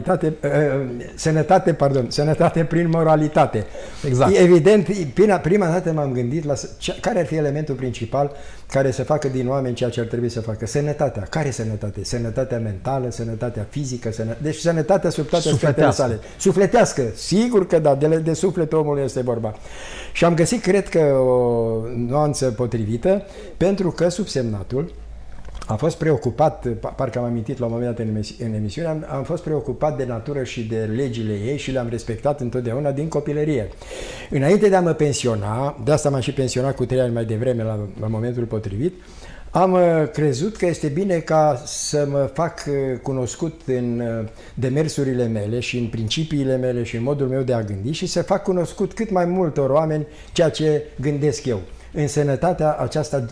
sănătate prin moralitate. Exact. Evident, prima dată m-am gândit la care ar fi elementul principal care să facă din oameni ceea ce ar trebui să facă. Sănătatea. Care sănătate? Sănătatea mentală, sănătatea fizică, deci sănătatea sub toate aspectele sale. Sufletească. Sigur că da, de sufletul omului este vorba. Și am găsit, cred că, o nuanță potrivită, pentru că subsemnatul a fost preocupat, parcă am amintit la un moment dat în emisiune, am fost preocupat de natură și de legile ei și le-am respectat întotdeauna din copilărie. Înainte de a mă pensiona, de asta m-am și pensionat cu 3 ani mai devreme la momentul potrivit, am crezut că este bine ca să mă fac cunoscut în demersurile mele și în principiile mele și în modul meu de a gândi și să fac cunoscut cât mai multor oameni ceea ce gândesc eu. În sănătatea aceasta,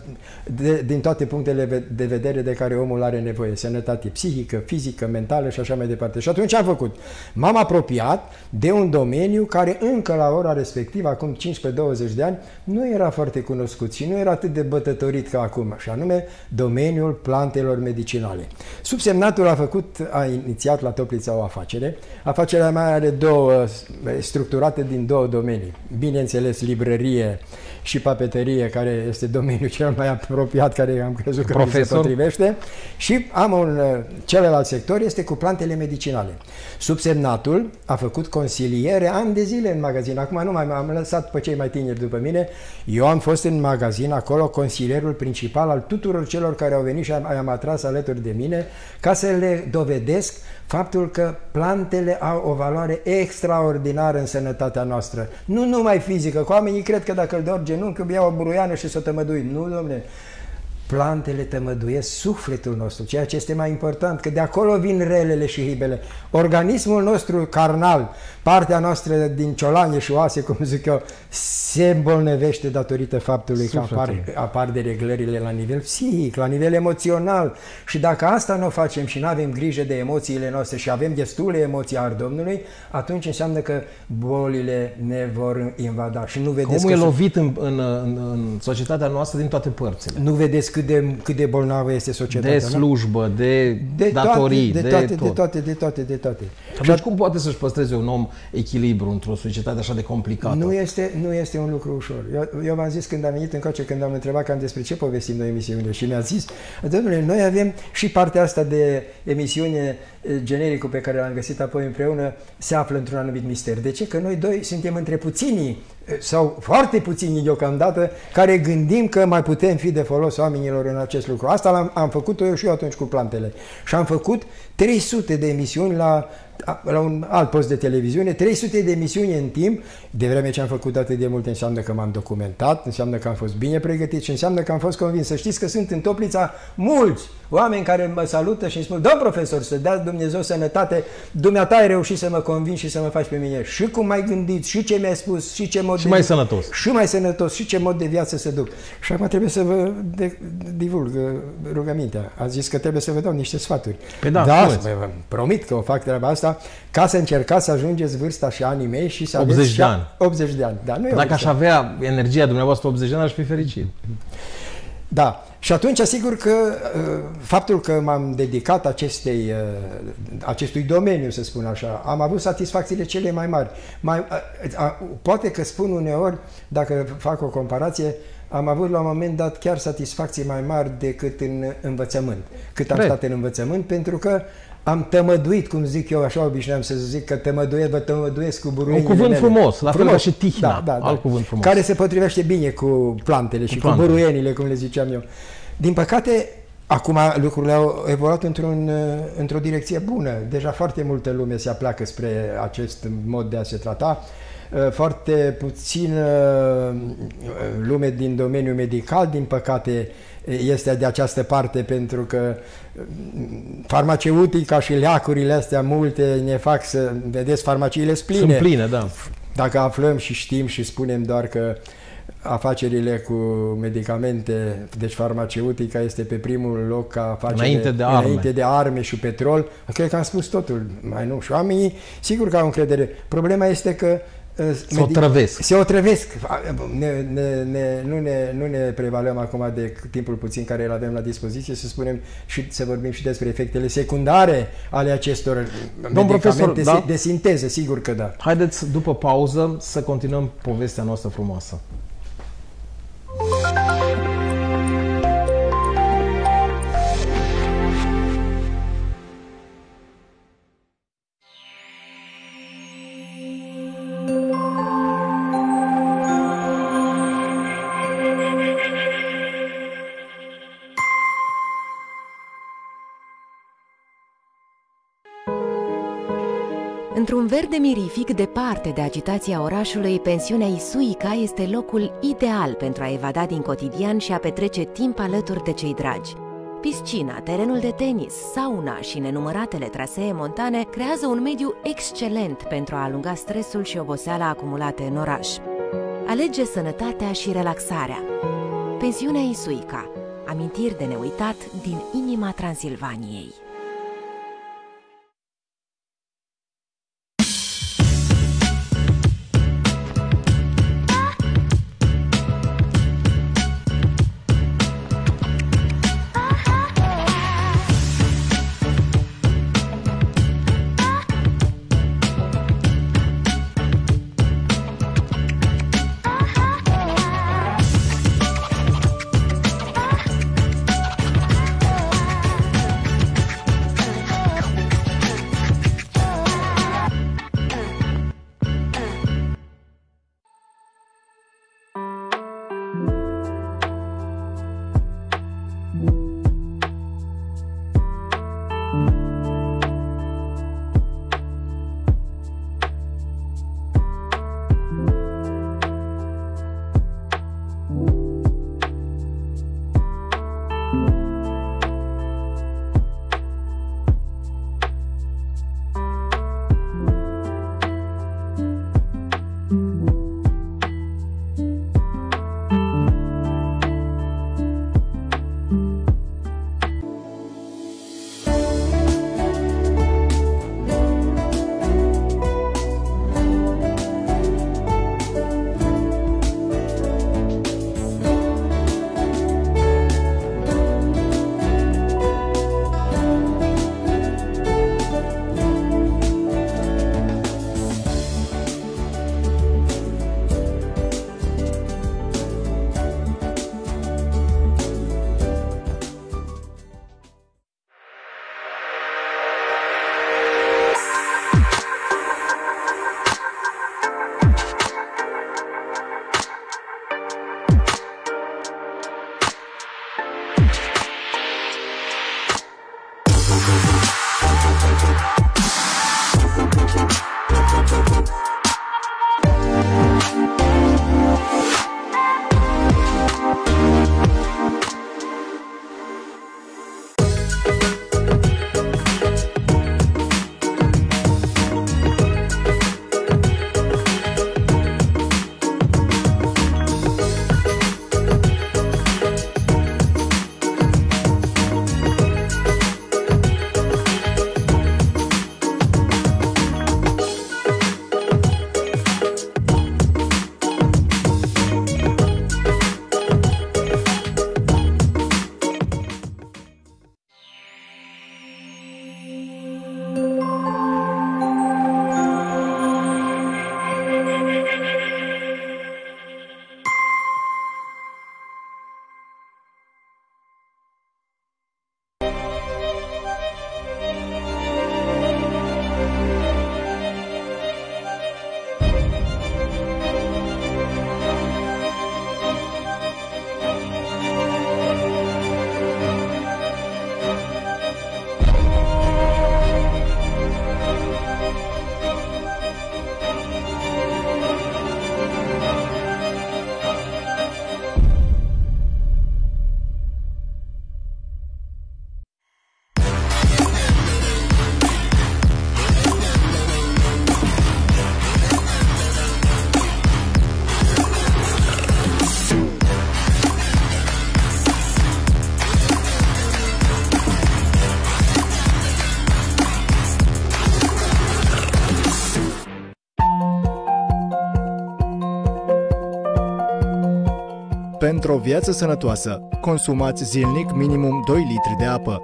din toate punctele de vedere de care omul are nevoie, sănătate psihică, fizică, mentală și așa mai departe. Și atunci am făcut. M-am apropiat de un domeniu care încă la ora respectivă, acum 15-20 de ani, nu era foarte cunoscut și nu era atât de bătătorit ca acum, și anume domeniul plantelor medicinale. Subsemnatul a inițiat la Toplița o afacere. Afacerea mea are structurate din 2 domenii. Bineînțeles, librărie și papeterie, care este domeniul cel mai apropiat, care am crezut că mi se potrivește, și am celălalt sector, este cu plantele medicinale. Subsemnatul a făcut consiliere ani de zile în magazin. Acum nu mai am lăsat pe cei mai tineri după mine. Eu am fost în magazin acolo consilierul principal al tuturor celor care au venit și am atras alături de mine ca să le dovedesc faptul că plantele au o valoare extraordinară în sănătatea noastră. Nu numai fizică, că oamenii cred că dacă îl dor genunchi, îmi iau o buruiană și s-o tămădui. Nu, domne. Plantele tămăduiesc sufletul nostru, ceea ce este mai important, că de acolo vin relele și hibele. Organismul nostru carnal, partea noastră din ciolanie și oase, cum zic eu, se îmbolnăvește datorită faptului că apar dereglările la nivel psihic, la nivel emoțional. Și dacă asta nu o facem și nu avem grijă de emoțiile noastre și avem destule emoții al Domnului, atunci înseamnă că bolile ne vor invada. Și nu vedeți omul e lovit în societatea noastră din toate părțile. Nu vedeți cât de bolnavă este societatea. De slujbă, de datorii, de toate. Și atunci cum poate să-și păstreze un om echilibru într-o societate așa de complicată? Nu este un lucru ușor. Eu v-am zis când am venit încoace, când am întrebat cam despre ce povestim noi emisiunile, și mi-a zis, domnule, noi avem și partea asta de emisiune, genericul pe care l-am găsit apoi împreună, se află într-un anumit mister. De ce? Că noi doi suntem între puținii, sau foarte puțini deocamdată, care gândim că mai putem fi de folos oamenilor în acest lucru. Asta am făcut-o eu și eu atunci cu plantele. Și am făcut 300 de emisiuni la un alt post de televiziune, 300 de emisiuni în timp. De vreme ce am făcut atât de multe, înseamnă că m-am documentat, înseamnă că am fost bine pregătit și înseamnă că am fost convins. Să știți că sunt în Toplița mulți oameni care mă salută și îmi spun: domn profesor, să dea Dumnezeu sănătate, dumneata ai reușit să mă convingi și să mă faci pe mine. Și cum mai gândit, și ce mi-ai spus, și ce mod și mai sănătos. Și mai sănătos, și ce mod de viață să duc. Și acum trebuie să vă divulg rugămintea. A zis că trebuie să vă dau niște sfaturi. Pe da, vă promit că o fac treaba asta, ca să încercați să ajungeți vârsta și anii mei și să 80 de ani. 80 de ani. Da, nu e dacă aș avea energia dumneavoastră 80 de ani, aș fi fericit. Da. Și atunci, asigur că faptul că m-am dedicat acestui domeniu, să spun așa, am avut satisfacțiile cele mai mari. Poate că spun uneori, dacă fac o comparație, am avut la un moment dat chiar satisfacții mai mari decât în învățământ. Cât am stat în învățământ, pentru că am tămăduit, cum zic eu, așa obișnuiam să zic, că vă tămăduiesc cu buruienile mele. Un cuvânt frumos, la fel ca și tihna, alt cuvânt frumos. Care se potrivește bine cu plantele și cu buruienile, cum le ziceam eu. Din păcate, acum lucrurile au evoluat într-o direcție bună. Deja foarte multă lume se apleacă spre acest mod de a se trata. Foarte puțin lume din domeniul medical, din păcate, este de această parte, pentru că farmaceutica și leacurile astea multe ne fac să, vedeți, farmaciile pline. Sunt pline, da. Dacă aflăm și știm și spunem doar că afacerile cu medicamente, deci farmaceutica este pe primul loc ca afacere înainte de arme și petrol, cred că am spus totul, mai nu. Și oamenii, sigur că au încredere. Problema este că se otrăvesc. Nu ne prevalăm acum de timpul puțin care îl avem la dispoziție să spunem și să vorbim și despre efectele secundare ale acestor medicamente de sinteză, sigur că da. Haideți, după pauză, să continuăm povestea noastră frumoasă. Într-un verde mirific departe de agitația orașului, pensiunea Isuica este locul ideal pentru a evada din cotidian și a petrece timp alături de cei dragi. Piscina, terenul de tenis, sauna și nenumăratele trasee montane creează un mediu excelent pentru a alunga stresul și oboseala acumulate în oraș. Alege sănătatea și relaxarea. Pensiunea Isuica, amintiri de neuitat din inima Transilvaniei. Pentru o viață sănătoasă, consumați zilnic minimum 2 litri de apă.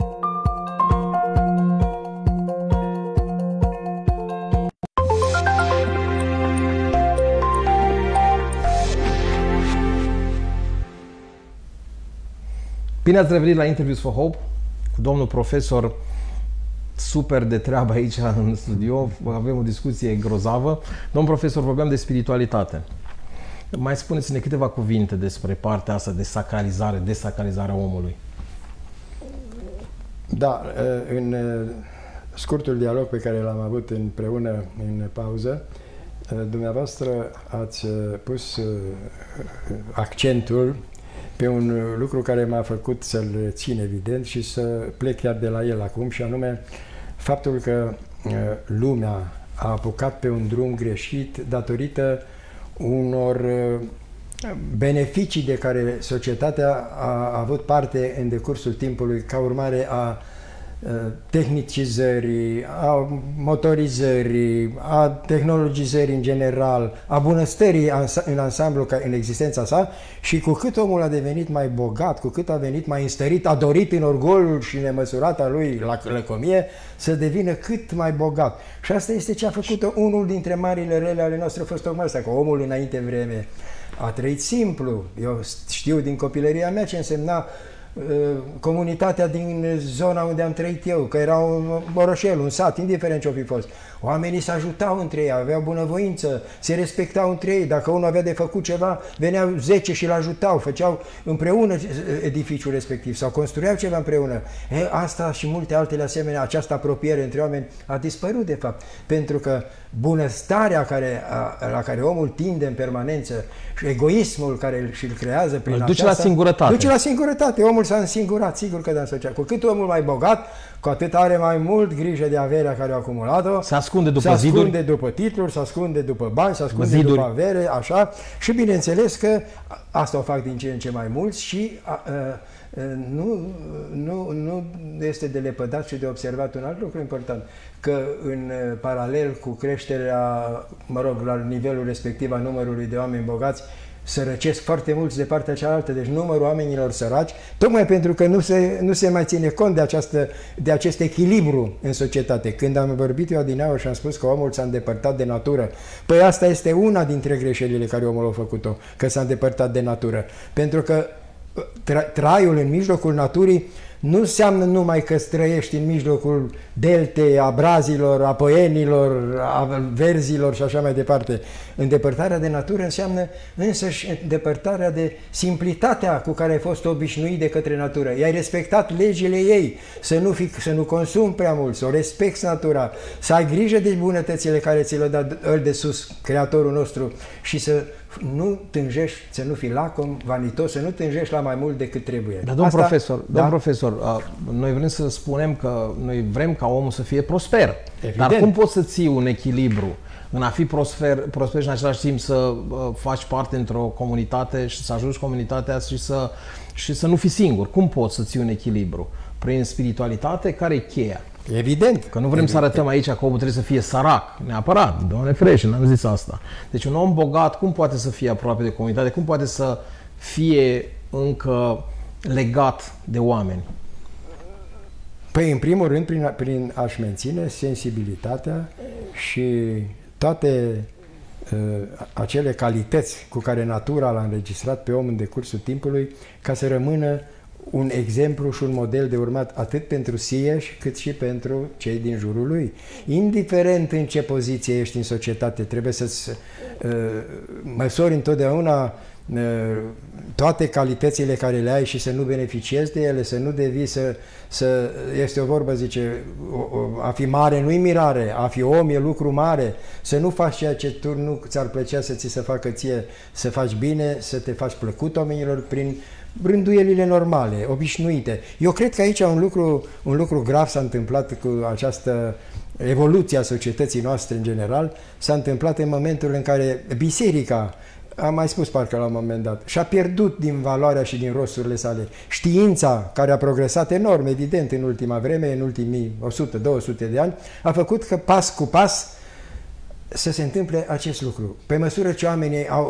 Bine ați revenit la Interviews for Hope cu domnul profesor super de treabă aici în studio. Avem o discuție grozavă. Domnul profesor, vorbeam de spiritualitate. Mai spuneți-ne câteva cuvinte despre partea asta de sacralizare, desacralizarea omului. Da, în scurtul dialog pe care l-am avut împreună în pauză, dumneavoastră ați pus accentul pe un lucru care m-a făcut să-l țin evident și să plec chiar de la el acum, și anume faptul că lumea a apucat pe un drum greșit datorită unor beneficii de care societatea a avut parte în decursul timpului ca urmare a tehnicizării, a motorizării, a tehnologizării în general, a bunăstării în ansamblu în existența sa, și cu cât omul a devenit mai bogat, cu cât a venit mai înstărit, a dorit în orgoliul și nemăsurata lui la lăcomie să devină cât mai bogat. Și asta este ce a făcut unul dintre marile rele ale noastre, a fost tocmai asta, că omul înainte vreme a trăit simplu. Eu știu din copilăria mea ce însemna comunitatea din zona unde am trăit eu, că era un orășel, un sat, indiferent ce-o fi fost. Oamenii se ajutau între ei, aveau bunăvoință, se respectau între ei. Dacă unul avea de făcut ceva, veneau 10 și îl ajutau, făceau împreună edificiul respectiv sau construiau ceva împreună. Asta și multe altele asemenea, această apropiere între oameni a dispărut de fapt, pentru că bunăstarea la care omul tinde în permanență și egoismul care și-l creează prin aceasta, duce la singurătate. Duce la singurătate. Omul s-a însingurat, sigur că da, social. Cu cât omul mai bogat, cu atât are mai mult grijă de averea care a acumulat-o. Se ascunde după ziduri. Se ziduri. ascunde după titluri, se ascunde după bani, se ascunde ziduri. după avere, așa. Și bineînțeles că asta o fac din ce în ce mai mulți și nu este de lepădat și de observat un alt lucru important, că în paralel cu creșterea, la nivelul respectiv a numărului de oameni bogați, sărăcesc foarte mulți de partea cealaltă, deci numărul oamenilor săraci, tocmai pentru că nu se mai ține cont de acest echilibru în societate. Când am vorbit eu adineauri și am spus că omul s-a îndepărtat de natură, păi asta este una dintre greșelile care omul a făcut-o, că s-a îndepărtat de natură. Pentru că traiul în mijlocul naturii nu înseamnă numai că trăiești în mijlocul deltei, a brazilor, a păienilor, a verzilor și așa mai departe. Îndepărtarea de natură înseamnă însăși îndepărtarea de simplitatea cu care ai fost obișnuit de către natură. I-ai respectat legile ei, să nu consumi prea mult, să o respecti natura, să ai grijă de bunătățile care ți le-a dat El de sus, Creatorul nostru, și să nu tânjești, să nu fii lacom, vanitos, să nu tânjești la mai mult decât trebuie. Dar, domn profesor, noi vrem să spunem că noi vrem ca omul să fie prosper. Evident. Dar cum poți să ții un echilibru în a fi prosper și în același timp să faci parte într-o comunitate și să ajungi comunitatea și să nu fii singur? Cum poți să ții un echilibru? Prin spiritualitate? Care e cheia? Evident. Că nu vrem să arătăm aici că omul trebuie să fie sărac, neapărat, Doamne ferește, n-am zis asta. Deci un om bogat, cum poate să fie aproape de comunitate? Cum poate să fie încă legat de oameni? Păi, în primul rând, prin a-și menține sensibilitatea și toate acele calități cu care natura l-a înregistrat pe om în decursul timpului, ca să rămână un exemplu și un model de urmat atât pentru sieși cât și pentru cei din jurul lui. Indiferent în ce poziție ești în societate, trebuie să-ți măsori întotdeauna toate calitățile care le ai și să nu beneficiezi de ele, să nu devii este o vorbă, zice, a fi mare nu-i mirare, a fi om e lucru mare, să nu faci ceea ce tu nu ți-ar plăcea să ți se facă ție, să faci bine, să te faci plăcut oamenilor prin rânduielile normale, obișnuite. Eu cred că aici un lucru grav s-a întâmplat cu această evoluție a societății noastre în general, s-a întâmplat în momentul în care biserica, am mai spus parcă la un moment dat, și-a pierdut din valoarea și din rosturile sale. Știința, care a progresat enorm, evident, în ultima vreme, în ultimii 100-200 de ani, a făcut că pas cu pas să se întâmple acest lucru. Pe măsură ce oamenii au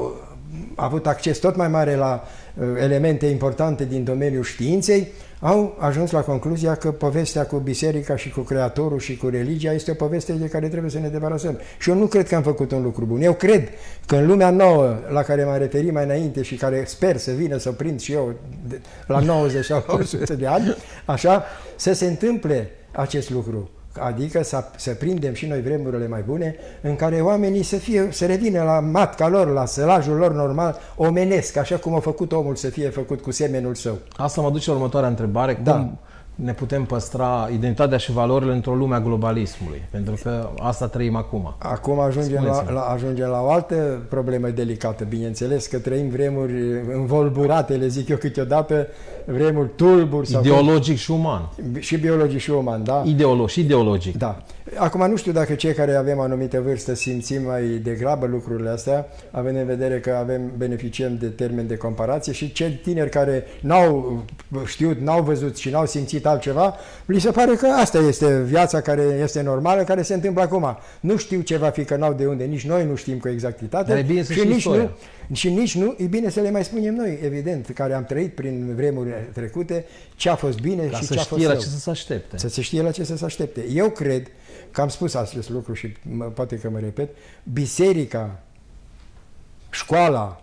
avut acces tot mai mare la elemente importante din domeniul științei, au ajuns la concluzia că povestea cu biserica și cu Creatorul și cu religia este o poveste de care trebuie să ne debarasăm. Și eu nu cred că am făcut un lucru bun. Eu cred că în lumea nouă, la care m-am referit mai înainte și care sper să vină să o prind și eu la 90 sau 100 de ani, așa, să se întâmple acest lucru. Adică să prindem și noi vremurile mai bune în care oamenii să revină la matca lor, la sălajul lor normal, omenesc, așa cum a făcut omul să fie făcut cu semenul său. Asta mă duce la următoarea întrebare. Cum ne putem păstra identitatea și valorile într-o lume a globalismului? Pentru că asta trăim acum. Acum ajungem la o altă problemă delicată. Bineînțeles că trăim vremuri învolburate, le zic eu câteodată, vremuri tulburi. Ideologic și uman. Și biologic și uman, da? Și ideologic. Da. Acum nu știu dacă cei care avem anumită vârstă simțim mai degrabă lucrurile astea, având în vedere că beneficiem de termen de comparație, și cei tineri care n-au știut, n-au văzut și n-au simțit altceva, li se pare că asta este viața care este normală, care se întâmplă acum. Nu știu ce va fi, că n-au de unde, nici noi nu știm cu exactitate. Dar e bine să știi istoria. Și nici nu, e bine să le mai spunem noi, evident, care am trăit prin vremuri trecute, ce a fost bine și ce a fost rău. Să știe la ce să se aștepte. Să se știe la ce să se aștepte. Eu cred că am spus acest lucru și poate că mă repet, biserica, școala,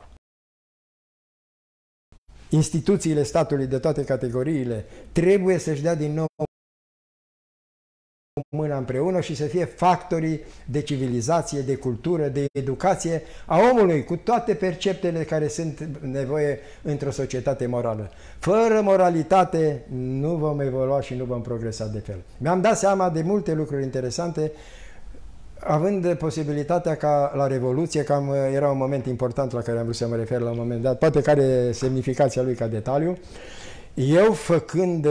instituțiile statului de toate categoriile trebuie să-și dea din nou mâna împreună și să fie factorii de civilizație, de cultură, de educație a omului, cu toate perceptele care sunt nevoie într-o societate morală. Fără moralitate nu vom evolua și nu vom progresa de fel. Mi-am dat seama de multe lucruri interesante, având posibilitatea ca la Revoluție, cam era un moment important la care am vrut să mă refer la un moment dat, poate care semnificația lui ca detaliu, eu făcând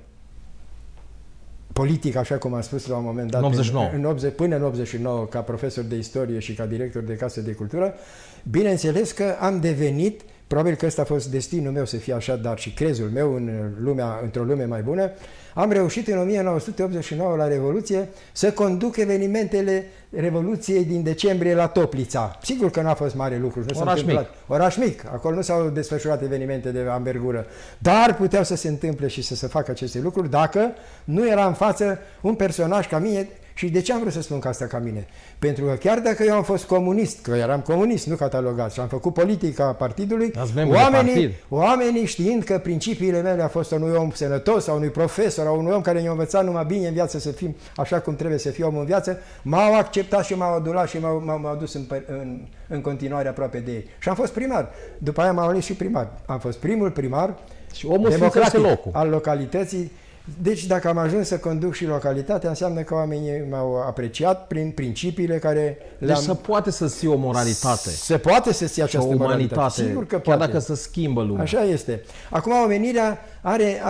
politic, așa cum am spus la un moment dat, până în 89, ca profesor de istorie și ca director de casă de cultură, bineînțeles că am devenit, probabil că ăsta a fost destinul meu să fie așa, dar și crezul meu într-o lume mai bună, am reușit în 1989 la Revoluție să conduc evenimentele Revoluției din decembrie la Toplița. Sigur că n-a fost mare lucru. Oraș mic. Acolo nu s-au desfășurat evenimente de anvergură. Dar puteau să se întâmple și să se facă aceste lucruri dacă nu era în față un personaj ca mine. Și de ce am vrut să spun că asta ca mine? Pentru că chiar dacă eu am fost comunist, că eram comunist, nu catalogat, și am făcut politica partidului, oamenii știind că principiile mele au fost unui om sănătos, sau unui profesor, sau unui om care ne-a învățat numai bine în viață să fim așa cum trebuie să fie om în viață, m-au acceptat și m-au adulat și m-au dus în continuare aproape de ei. Și am fost primar. După aia m-am ales și primar. Am fost primul primar și omul democratic al localității. Deci dacă am ajuns să conduc și localitatea, înseamnă că oamenii m-au apreciat prin principiile care le-am... Deci se poate să ții o moralitate. Se poate să ții această umanitate, sigur că chiar poate. Dacă se schimbă lumea. Așa este. Acum omenirea are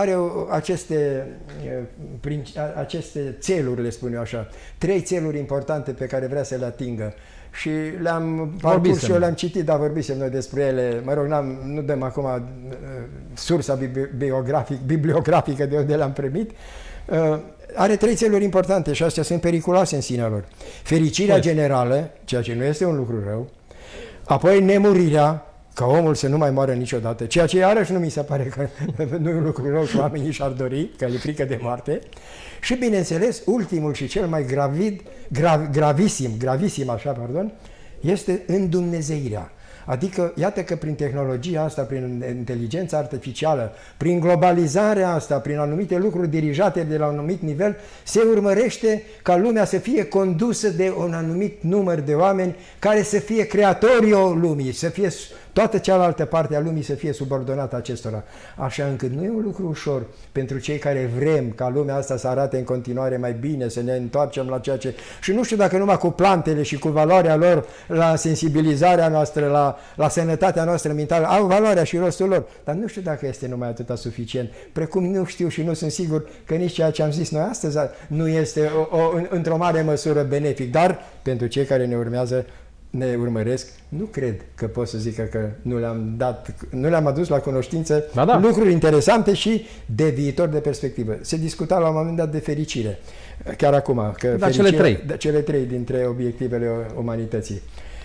aceste țeluri, le spun eu așa. 3 țeluri importante pe care vrea să le atingă. Și le-am parcurs și eu le-am citit, dar vorbisem noi despre ele. Mă rog, nu dăm acum sursa bibliografică de unde le-am primit. Are 3 țeluri importante și astea sunt periculoase în sinea lor. Fericirea generală, ceea ce nu este un lucru rău, apoi nemurirea, ca omul să nu mai moară niciodată, ceea ce iarăși nu mi se pare că nu e un lucru rău și oamenii și-ar dori, că e frică de moarte. Și, bineînțeles, ultimul și cel mai gravisim, este îndumnezeirea. Adică, iată că prin tehnologia asta, prin inteligența artificială, prin globalizarea asta, prin anumite lucruri dirijate de la un anumit nivel, se urmărește ca lumea să fie condusă de un anumit număr de oameni care să fie creatorii lumii, să fie toată cealaltă parte a lumii să fie subordonată acestora. Așa încât nu e un lucru ușor pentru cei care vrem ca lumea asta să arate în continuare mai bine, să ne întoarcem la ceea ce... Și nu știu dacă numai cu plantele și cu valoarea lor, la sensibilizarea noastră, la sănătatea noastră mentală, au valoarea și rostul lor, dar nu știu dacă este numai atâta suficient. Precum nu știu și nu sunt sigur că nici ceea ce am zis noi astăzi nu este într-o mare măsură benefic, dar pentru cei care ne urmăresc, nu cred că pot să zică că nu le-am adus la cunoștință lucruri interesante și de viitor, de perspectivă. Se discuta la un moment dat de fericire, chiar acum, că cele 3 dintre obiectivele umanității.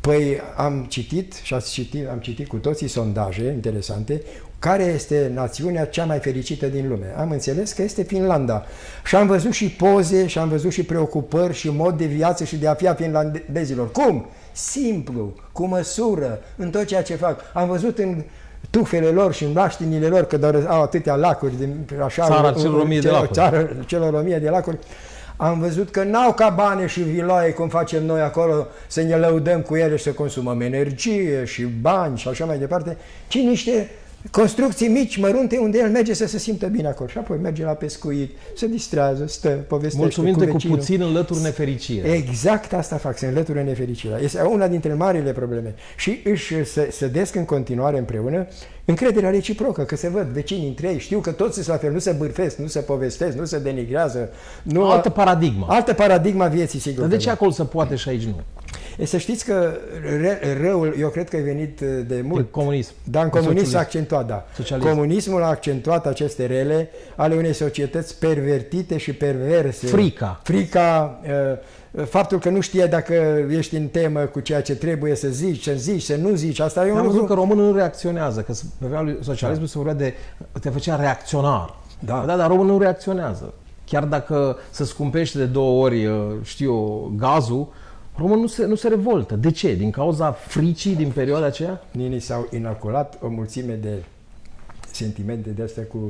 Păi am citit și am citit cu toții sondaje interesante, care este națiunea cea mai fericită din lume. Am înțeles că este Finlanda. Și am văzut și poze, și am văzut și preocupări, și mod de viață și de a fi a finlandezilor. Cum? Simplu, cu măsură, în tot ceea ce fac. Am văzut în tufele lor și în baștinile lor, că doar au atâtea lacuri, așa, țara celor 1000 de lacuri. Țara celor 1000 de lacuri. Am văzut că n-au cabane și viloaie, cum facem noi acolo, să ne lăudăm cu ele și să consumăm energie și bani și așa mai departe, ci niște construcții mici, mărunte, unde el merge să se simtă bine acolo. Și apoi merge la pescuit, se distrează, stă, povestește mulțumindu-te cu vecinul. cu puțin înlături nefericire. Exact asta fac, se înlătură nefericirea. Este una dintre marile probleme. Și își sădesc în continuare împreună încrederea reciprocă, că se văd vecinii între ei, știu că toți sunt la fel, nu se bârfesc, nu se povestesc, nu se denigrează. Nu Altă paradigmă. Altă paradigma vieții, sigur. Dar de ce acolo se poate și aici nu? Să știți că răul, eu cred că e venit de mult. De comunism. Dar în comunism s-a accentuat, da. Socialism. Comunismul a accentuat aceste rele ale unei societăți pervertite și perverse. Frica, faptul că nu știe dacă ești în temă cu ceea ce trebuie să zici, să nu zici. Asta e un lucru. Am văzut că românul nu reacționează, că pe vremea lui socialismul se vorbea de, te făcea reacționar. Da, dar românul nu reacționează. Chiar dacă se scumpește de 2 ori, știu eu, gazul, românul nu se revoltă. De ce? Din cauza fricii din perioada aceea? Nini s-au inoculat o mulțime de sentimente de astea cu,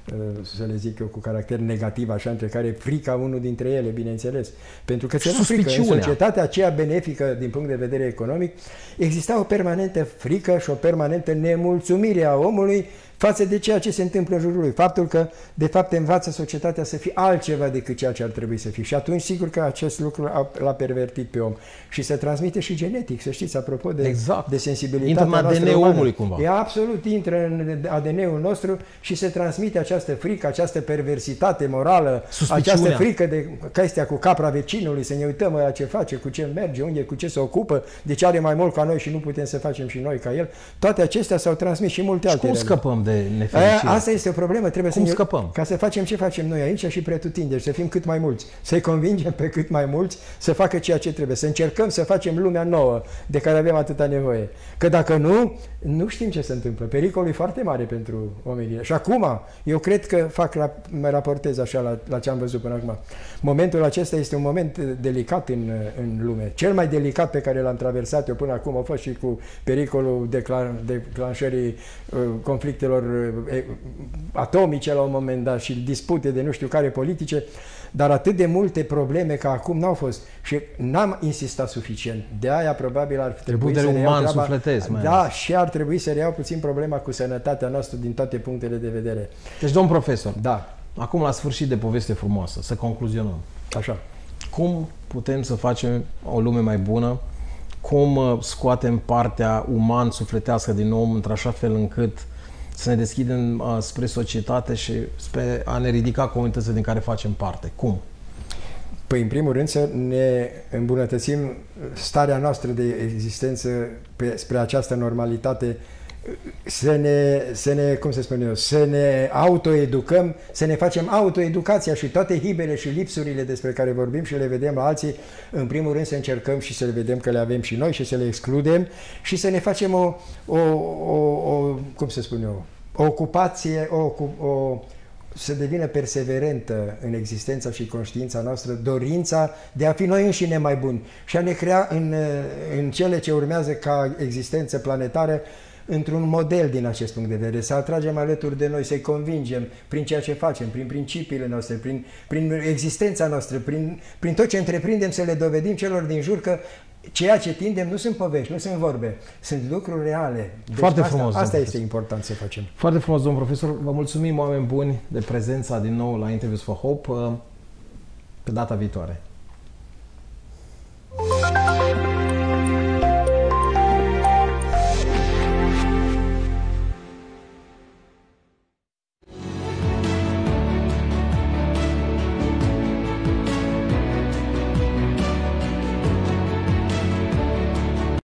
să le zic eu, cu caracter negativ, așa, între care frica unul dintre ele, bineînțeles. Pentru că ți-era frică. În societatea aceea benefică din punct de vedere economic, exista o permanentă frică și o permanentă nemulțumire a omului față de ceea ce se întâmplă în jurul lui. Faptul că, de fapt, învață societatea să fie altceva decât ceea ce ar trebui să fie. Și atunci, sigur că acest lucru l-a pervertit pe om. Și se transmite și genetic, să știți, apropo de sensibilitatea noastră intră în ADN-ul omului, cumva. E absolut, intră în ADN-ul nostru și se transmite această frică, această perversitate morală, această frică de chestia cu capra vecinului, să ne uităm la ce face, cu ce merge, unde, cu ce se ocupă, de ce are mai mult ca noi și nu putem să facem și noi ca el. Toate acestea s-au transmis și multe alte. Cum scăpăm de nefericire? Asta este o problemă. Trebuie Cum scăpăm? Ca să facem ce facem noi aici și pretutindeni, să fim cât mai mulți, să-i convingem pe cât mai mulți să facă ceea ce trebuie, să încercăm să facem lumea nouă de care avem atâta nevoie. Că dacă nu știm ce se întâmplă. Pericolul e foarte mare pentru oamenii. Și acum, eu cred că mă raportez așa la ce am văzut până acum. Momentul acesta este un moment delicat în lume. Cel mai delicat pe care l-am traversat eu până acum a fost și cu pericolul declanșării conflictelor atomice la un moment dat și dispute de nu știu care politice, dar atât de multe probleme ca acum n-au fost și n-am insistat suficient. De aia probabil ar trebui să reiau treaba. Da, și ar trebui să reiau puțin problema cu sănătatea noastră din toate punctele de vedere. Deci, domn profesor, da. Acum la sfârșit de poveste frumoasă, să concluzionăm. Așa. Cum putem să facem o lume mai bună? Cum scoatem partea uman-sufletească din om într-așa fel încât să ne deschidem spre societate și spre a ne ridica comunitățile din care facem parte? Cum? Păi, în primul rând, să ne îmbunătățim starea noastră de existență spre această normalitate, să ne autoeducăm, să ne facem autoeducația și toate hibele și lipsurile despre care vorbim și le vedem la alții, în primul rând să încercăm și să le vedem că le avem și noi și să le excludem și să ne facem o ocupație, să devină perseverentă în existența și conștiința noastră, dorința de a fi noi înșine mai buni și a ne crea în cele ce urmează ca existență planetară într-un model din acest punct de vedere, să atragem alături de noi, să-i convingem prin ceea ce facem, prin principiile noastre, prin existența noastră, prin tot ce întreprindem, să le dovedim celor din jur că ceea ce tindem nu sunt povești, nu sunt vorbe, sunt lucruri reale. Deci foarte frumos. Asta este important să facem. Foarte frumos, domn profesor. Vă mulțumim, oameni buni, de prezența din nou la Interviews for Hope. Pe data viitoare.